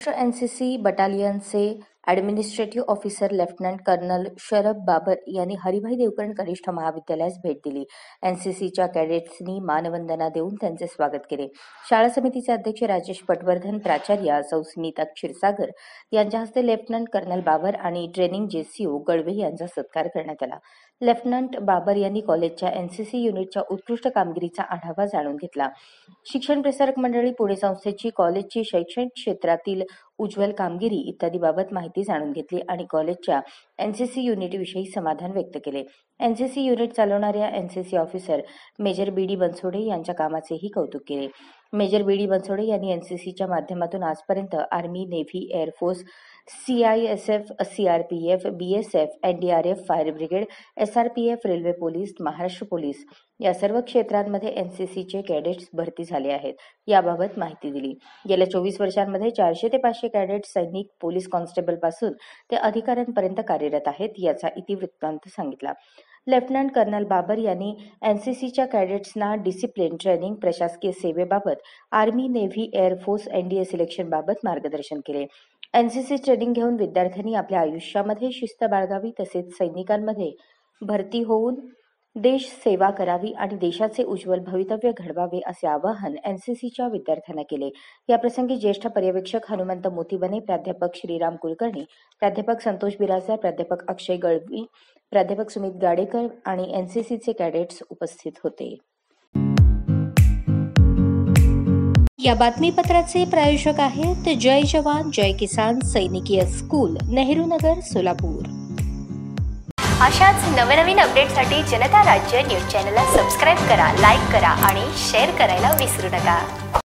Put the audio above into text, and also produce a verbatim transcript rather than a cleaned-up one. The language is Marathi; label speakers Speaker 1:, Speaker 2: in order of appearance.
Speaker 1: महाराष्ट्र एनसीसी बटालियनचे administrative officer lieutenant colonel Sharad Babar यांनी हरिभाई देवकरण कनिष्ठ महाविद्यालयास भेट दिली. एनसीसीच्या कॅडेट्सनी मानवंदना देऊन त्यांचे स्वागत केले. शाळा समितीचे अध्यक्ष राजेश पटवर्धन, प्राचार्या सौ स्मिता क्षीरसागर यांच्या हस्ते लेफ्टनंट कर्नल बाबर आणि ट्रेनिंग जेसीओ गळवे यांचा सत्कार करण्यात आला. लेफ्टनंट बाबर यांनी कॉलेजच्या एनसीसी युनिटच्या उत्कृष्ट कामगिरीचा आढावा जाणून घेतला. शिक्षण प्रसारक मंडळी पुणे संस्थेची कॉलेजची शैक्षणिक क्षेत्रातील उज्ज्वल कामगिरी इत्यादी बाबत माहिती जाणून घेतली आणि कॉलेजच्या एनसीसी युनिटविषयी समाधान व्यक्त केले. एनसीसी युनिट चालवणाऱ्या NCC officer major B D Bansode यांच्या कामाचेही कौतुक केले. मेजर बी डी बनसोडे यांनी एनसीसीच्या माध्यमातून आजपर्यंत army, navy, air force, CISF, CRPF, BSF, NDRF, fire brigade, SRPF, railway police, Maharashtra police या सर्व क्षेत्रांमध्ये एनसीसीचे कॅडेट्स भरती झाले आहेत याबाबत माहिती दिली. गेल्या चोवीस वर्षांमध्ये चारशे ते पाचशे कॅडेट्स सैनिक, पोलीस कॉन्स्टेबल पासून ते अधिकाऱ्यांपर्यंत कार्यरत आहेत याचा इतिवृत्तांत सांगितला. लेफ्टनंट कर्नल बाबर यांनी एनसीसीच्या कॅडेट्सना डिसिप्लिन, ट्रेनिंग, प्रशासकीय सेवेबाबत, आर्मी, नेव्ही, एअरफोर्स, एनडीए सिलेक्शनबाबत मार्गदर्शन केले. एनसीसी ट्रेनिंग घेऊन विद्यार्थ्यांनी आपल्या आयुष्यामध्ये शिस्त बाळगावी तसेच सैनिकांमध्ये भरती होऊन देश सेवा करावी आणि देशाचे उज्ज्वल भवितव्य घडवावे असे आवाहन एनसीसीच्या विद्यार्थ्यांना केले. याप्रसंगी ज्येष्ठ पर्यवेक्षक हनुमंत मोतीबने, प्राध्यापक श्रीराम कुलकर्णी, प्राध्यापक संतोष बिराजदार, प्राध्यापक अक्षय गळवी, प्राध्यापक सुमित गाडेकर आणि एनसीसीचे कॅडेट्स उपस्थित होते.
Speaker 2: या बातमीपत्राचे प्रायोजक आहेत जय जवान जय किसान सैनिकीय स्कूल, नेहरू नगर, सोलापूर.
Speaker 3: अशाच नवनवीन अपडेटसाठी जनता राज्य न्यूज चॅनलला सबस्क्राईब करा, लाईक करा आणि शेअर करायला विसरू नका.